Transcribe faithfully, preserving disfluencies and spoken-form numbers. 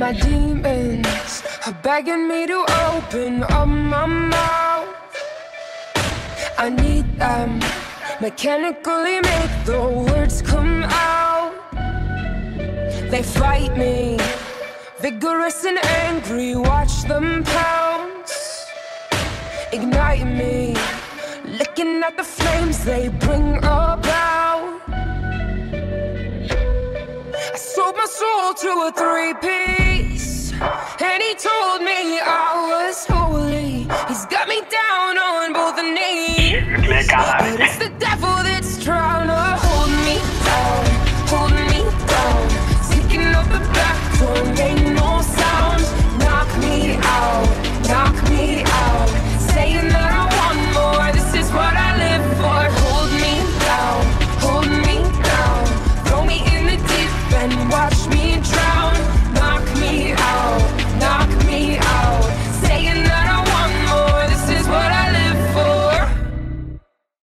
My demons are begging me to open up my mouth. I need them, mechanically make the words come out. They fight me, vigorous and angry, watch them pounce. Ignite me, looking at the flames they bring about. I sold my soul to a three-piece, and he told me I was holy. He's got me down on both the knees, but it's the devil that's trying to hold me down, hold me down. Sneaking up the back door, make no sound. Knock me out, knock me out. Saying that I want more, this is what I live for. Hold me down, hold me down. Throw me in the deep end, watch me drown. Knock me out,